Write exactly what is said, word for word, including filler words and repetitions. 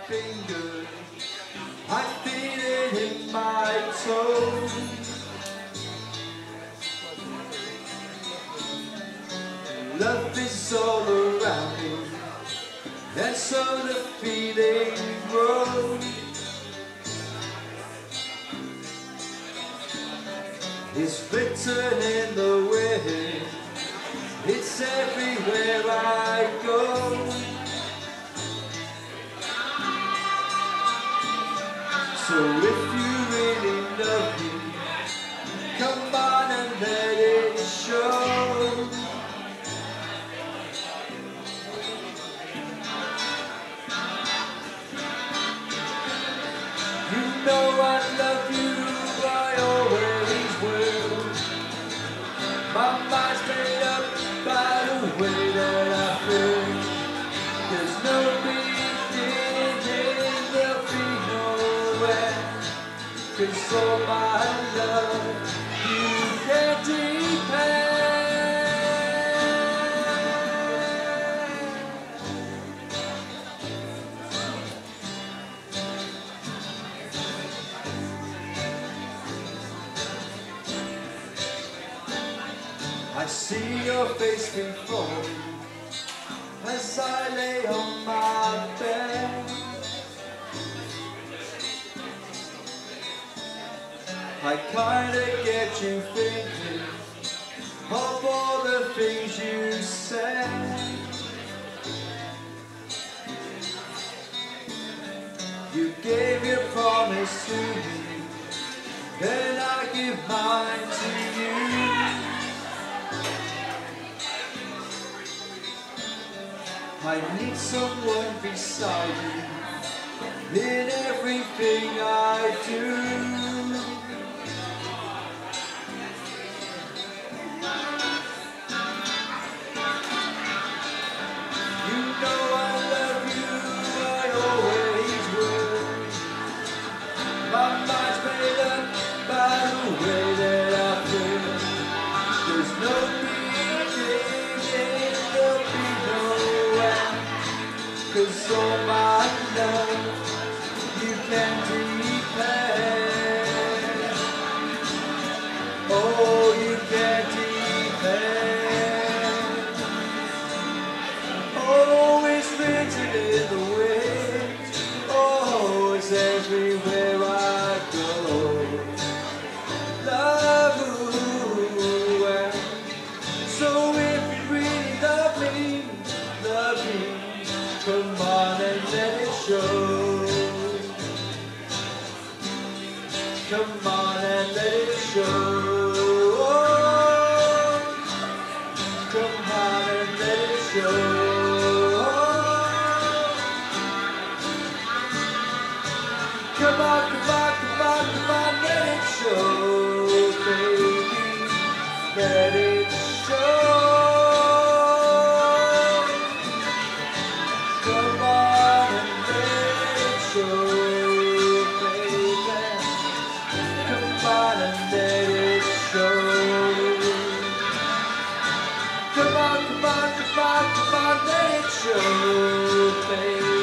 finger, I feel it in my toe. Love is all around me, and so the feeling grows. It's written in the wind, it's everywhere I go. So if you really love me, come on and let it show. You know I love you, I always will. My mind's made up by the way that I feel. There's no beginning, there'll be no end. 'Cause all my love, you can't depend. I see your face before me as I lay on my bed. I kinda get you thinking of all the things you said. You gave your promise to me, then I give mine to you. I need someone beside you in everything I do. You know I love you, I always will. My mind's made up by the way that I feel. There's no beginning, there'll be no end. 'Cause all my love, you can depend. Oh, you can depend. Oh, it's written in the wind. Oh, it's everywhere I go. Love you, and so if you really love me, love me. Come on and let it show. Come on and let it show. Come on and let it show. Come on, come on, come on, come on, let it show, baby. Let it show. Come on and let it show, baby. Come on and let it show. Come on, come on, come on, come on, let it show, baby.